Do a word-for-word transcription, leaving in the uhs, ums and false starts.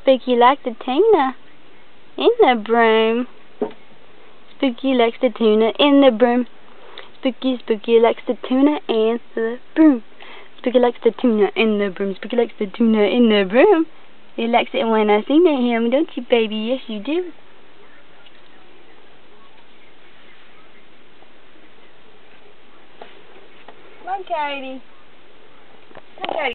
Spooky likes the tuna in the broom. Spooky likes the tuna in the broom. Spooky, Spooky likes the tuna in the broom. Spooky likes the tuna in the broom. Spooky likes the tuna in the broom. He likes it when I sing at him, don't you, baby? Yes, you do. Come on, Katie. Come on, Katie.